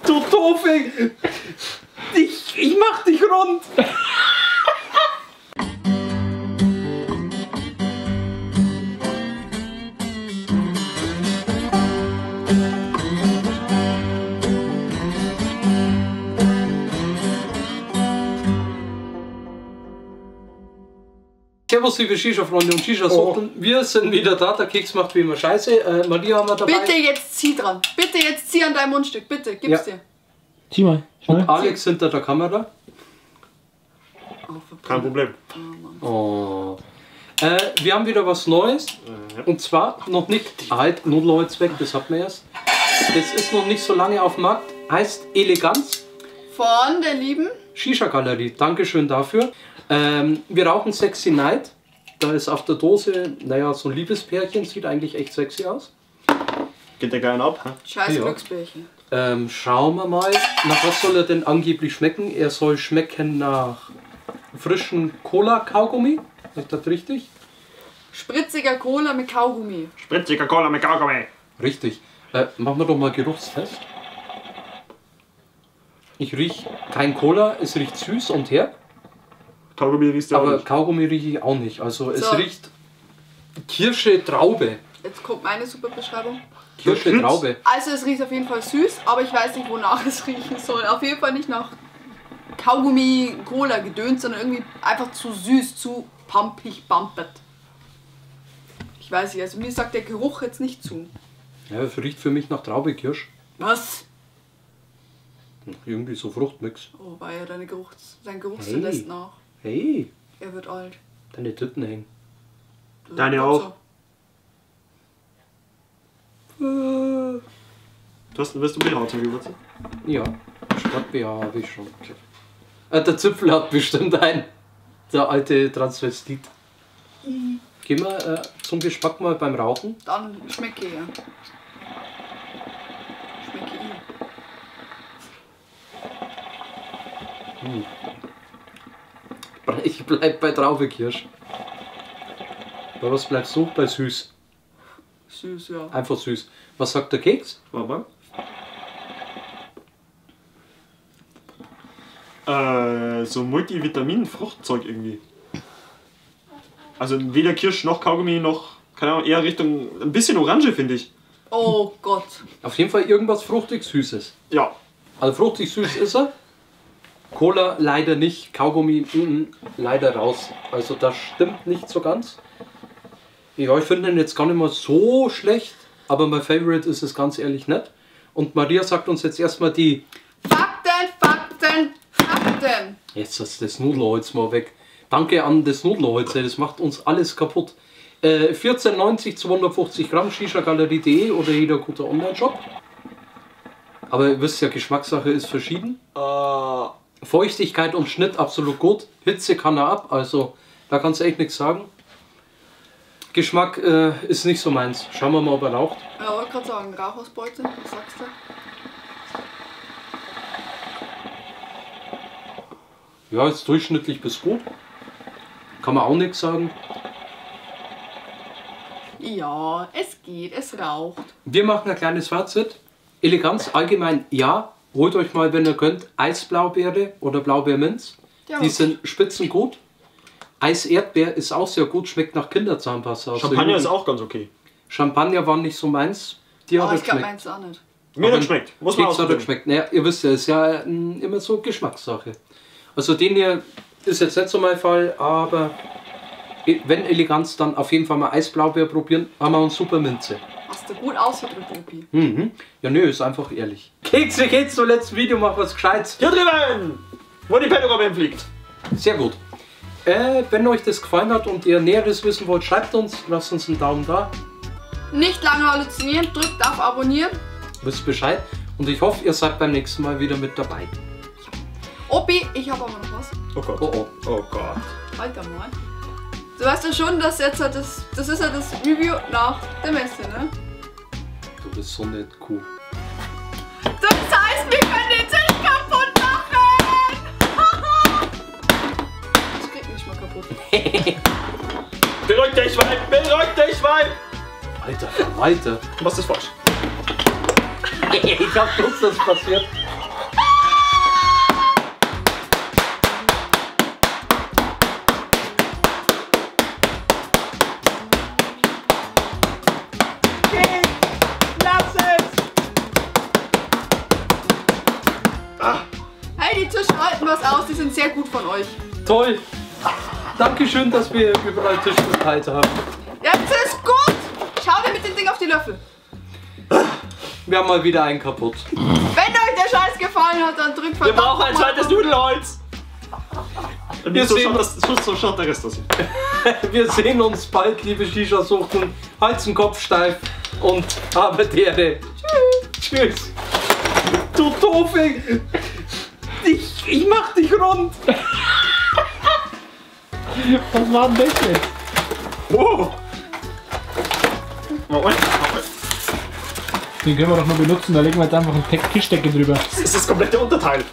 Du Doofe! Ich mach dich rund! Servus liebe Shisha-Freunde und Shisha-Suchten, wir sind wieder da, der Keks macht wie immer Scheiße. Maria haben wir dabei. Bitte jetzt zieh dran, bitte jetzt zieh an dein Mundstück, bitte, gib's dir. Zieh mal. Und Alex hinter der Kamera. Kein Problem. Oh. Wir haben wieder was Neues. Und zwar noch nicht, halt, Nudelholz weg, das hat man erst. Das ist noch nicht so lange auf dem Markt, heißt Eleganz. Von der lieben Shisha-Galerie, Dankeschön dafür. Wir rauchen Sexy Night. Da ist auf der Dose, naja, so ein Liebespärchen, sieht eigentlich echt sexy aus. Geht der gern ab? Hä? Scheiß Ja. Glücksbärchen. Schauen wir mal, nach was soll er denn angeblich schmecken? Er soll schmecken nach frischen Cola-Kaugummi. Ist das richtig? Spritziger Cola mit Kaugummi. Spritziger Cola mit Kaugummi. Richtig. Machen wir doch mal Geruchstest. Ich rieche kein Cola, es riecht süß und herb. Kaugummi riechst du auch Aber nicht. Kaugummi rieche ich auch nicht. Also es So. riecht Kirsche, Traube. Jetzt kommt meine super Beschreibung. Kirsche, Pilz. Traube. Also es riecht auf jeden Fall süß, aber ich weiß nicht, wonach es riechen soll. Auf jeden Fall nicht nach Kaugummi, Cola, Gedöns, sondern irgendwie einfach zu süß, zu pumpig, bumpet. Ich weiß nicht, also mir sagt der Geruch jetzt nicht zu. Ja, es riecht für mich nach Traube, Kirsch. Was? Irgendwie so Fruchtmix. Oh, war ja dein Geruchssinn lässt nach. Hey, Er wird alt. deine Titten hängen. Deine Gut auch. Wirst du BH gewürzt? Ja, statt BH habe ich schon. Der Zipfel hat bestimmt ein. Der alte Transvestit. Gehen wir zum Geschmack mal beim Rauchen. Dann schmecke ich ja. Schmecke ich. Ich bleib bei Traube, Kirsch. Bei was bleibst du? Bei süß. Süß, ja. Einfach süß. Was sagt der Keks? Warte so Multivitamin-Fruchtzeug irgendwie. Also weder Kirsch noch Kaugummi noch, keine Ahnung, eher Richtung ein bisschen Orange, finde ich. Oh Gott. Auf jeden Fall irgendwas fruchtig Süßes. Ja. Also fruchtig süß ist er. Cola leider nicht. Kaugummi leider raus. Also das stimmt nicht so ganz. Ja, ich finde ihn jetzt gar nicht mal so schlecht. Aber mein Favorite ist es ganz ehrlich nicht. Und Maria sagt uns jetzt erstmal die... Fakten, Fakten, Fakten. Jetzt ist das Nudelholz mal weg. Danke an das Nudelholz, das macht uns alles kaputt. 14,90, 250 Gramm, shishagalerie.de oder jeder gute Online-Shop. Aber ihr wisst ja, Geschmackssache ist verschieden. Feuchtigkeit und Schnitt absolut gut. Hitze kann er ab, also da kannst du echt nichts sagen. Geschmack ist nicht so meins. Schauen wir mal, ob er raucht. Ja, wollte gerade sagen, Rauchausbeute, was sagst du? Ja, ist durchschnittlich bis gut. Kann man auch nichts sagen. Ja, es geht, es raucht. Wir machen ein kleines Fazit. Eleganz allgemein ja. Holt euch mal, wenn ihr könnt, Eisblaubeere oder Blaubeerminz. Ja, Die sind spitzengut. Eis-Erdbeer ist auch sehr gut, schmeckt nach Kinderzahnpasta. aus der Champagner ist Jugend. auch ganz okay. Champagner war nicht so meins. Die Oh, hat ich glaube, geschmeckt. meins auch nicht. Mir Aber hat geschmeckt. Muss man Keks hat er ausprobieren. geschmeckt. Naja, ihr wisst ja, ist ja immer so Geschmackssache. Also den hier ist jetzt nicht so mein Fall, aber wenn Eleganz, dann auf jeden Fall mal Eisblaubeer probieren. Haben wir uns super Minze. Hast du gut ausgedrückt, Opi. Mhm. Ja, nö, ist einfach ehrlich. Keks, wie geht's zum letzten Video? Mach was Gescheites. Hier drüben! Wo die Pedogabin fliegt. Sehr gut. Wenn euch das gefallen hat und ihr Näheres wissen wollt, schreibt uns. Lasst uns einen Daumen da. Nicht lange halluzinieren, drückt auf Abonnieren. Wisst Bescheid. Und ich hoffe, ihr seid beim nächsten Mal wieder mit dabei. Opi, ich habe aber noch was. Oh Gott. Oh oh. Oh Gott. Alter mal. Du weißt ja schon, dass jetzt halt das ist ja das Review nach der Messe, ne? Du bist so nett, Kuh. Das heißt, wir können den Tisch kaputt machen! Das kriegt mich mal kaputt. Beruhig dich, Weib! Beruhig dich, Weib! Alter, Verwalter. Du machst das falsch. Ich hab gewusst, dass passiert. Hey, die Tische halten was aus, die sind sehr gut von euch. Toll. Dankeschön, dass wir überall Tisch verteilt haben. Ja, das ist gut. Schau dir mit dem Ding auf die Löffel. Wir haben mal wieder einen kaputt. Wenn euch der Scheiß gefallen hat, dann drückt Wir brauchen ein zweites Nudelholz. Und Wir so sehen- schaut der Rest aus. Wir sehen uns bald, liebe Shisha-Suchten. Halt's den Kopf steif und habe die Ehre. Tschüss. Tschüss. Du Doofe. Ich mach dich rund. Was war denn das jetzt? Oh! Moment. Den können wir doch nur benutzen, da legen wir jetzt einfach einen Tischdecke drüber. Das ist das komplette Unterteil.